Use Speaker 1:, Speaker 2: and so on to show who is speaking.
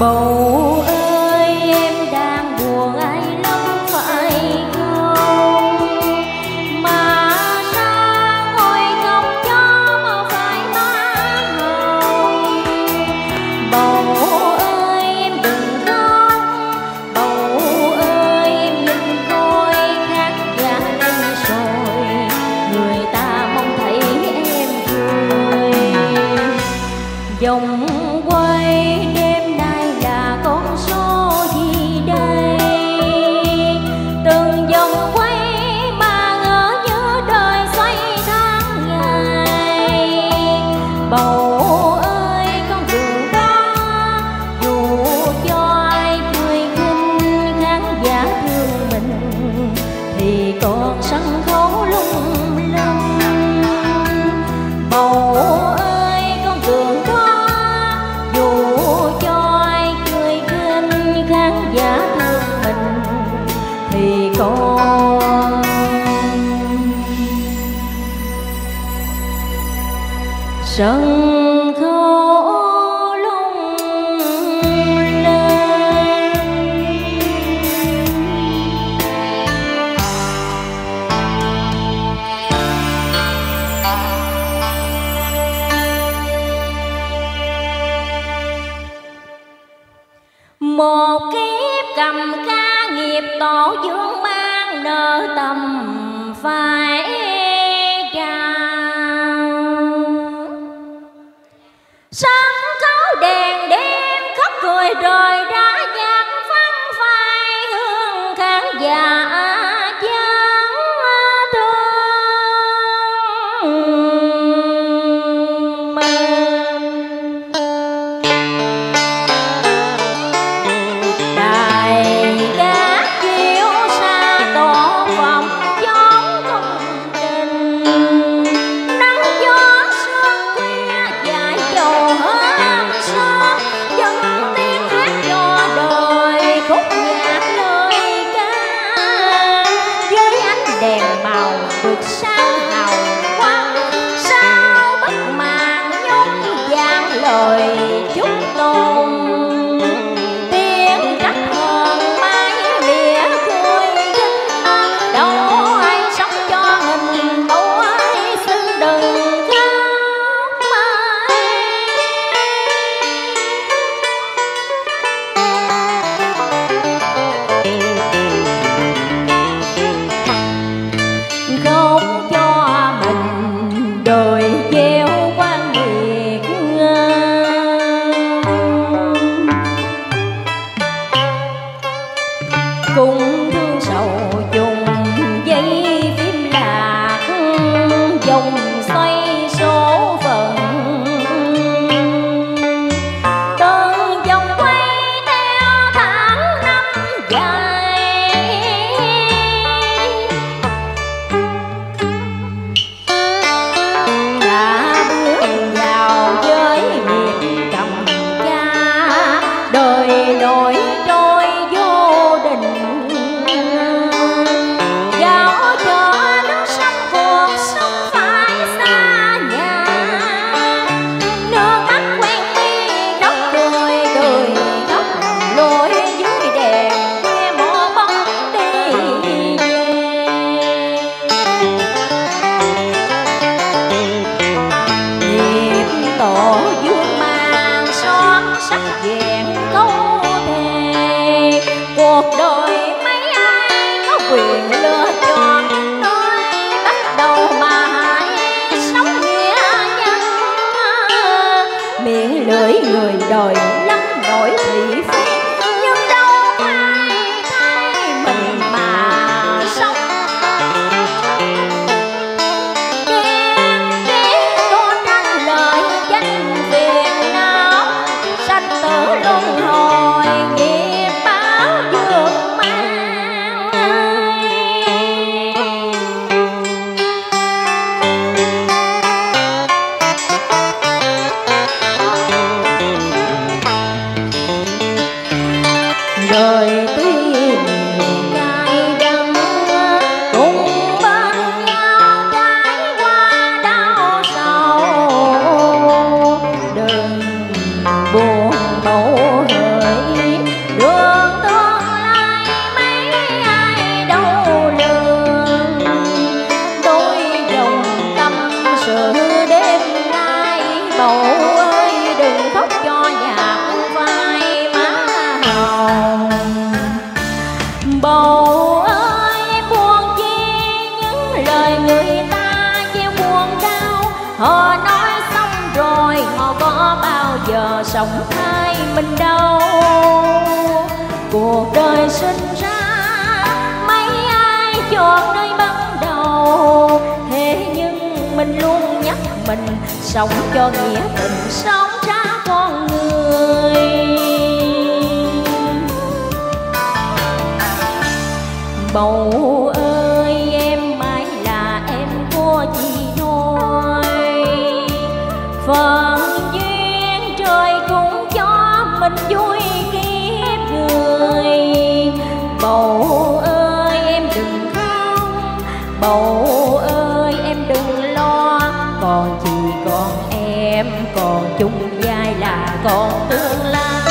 Speaker 1: Bầu ơi em đang buồn ai lắm phải không? Mà sao ngồi không cho mà phải má hồng? Bầu ơi em đừng khóc, bầu ơi em nhìn coi khán giả lên rồi, người ta mong thấy em cười. Dòng quay đêm nay là con số gì đây? Từng dòng quay mà ngỡ như đời xoay tháng ngày. Bầu ơi con đường đó, dù cho ai cười khinh khán giả thương mình, thì còn sân khấu lung linh. Bầu ơi con đường đó, dù cho ai cười khinh khán giả thương mình, thì còn sân khấu lung linh. Một kiếp cầm ca nghiệp tổ dương mang nợ tầm phải gào. Sân khấu đèn đêm khóc cười rồi đã nhạc vắng phai, hương khán giả đèn màu được sáng hào quang. Sao bất màn nhung vang lời chúc tôn, tiếng trách hờn mái lìa cười kinh. Đâu ai sống cho hình, đâu ai xin đừng khóc mãi. Không cho mình đời gieo quan nghiệt, cùng thương sầu chung dây phim lạc, dòng xoay số phận. Từng dòng quay theo tháng năm dài, đã bước vào với miền cầm ca, đời nổi trôi vô định. Dạo cho nước sông cuộc sống phải xa nhà, nước mắt quen mi khóc cười cười khóc lội dưới đèn nghe mò bóng đi về. Nhịp tổ dương mang son sắc vẹn câu thề, cuộc đời mấy ai có quyền lựa chọn nơi bắt đầu mà hãy sống nghĩa nhân. Miệng lưỡi người đời lắm nỗi thị phi, nhưng đâu ai thay mình mà sống. Ghen ghét tô tranh lời danh phiền não, sanh tử luân hồi nghiệp báo dược mang. Đời tuy nhiều cay đắng, cùng bên nhau trải qua đau sầu. Đừng buồn bầu giờ sống hai mình đâu. Cuộc đời sinh ra mấy ai chọn nơi bắt đầu, thế nhưng mình luôn nhắc mình sống cho nghĩa tình, sống ra con người. Bầu ơi em mãi là em của chị thôi, phận duyên trời cũng cho mình vui kiếp người. Bầu ơi em đừng khóc, bầu ơi em đừng lo, còn chị còn em còn chung vai là còn tương lai.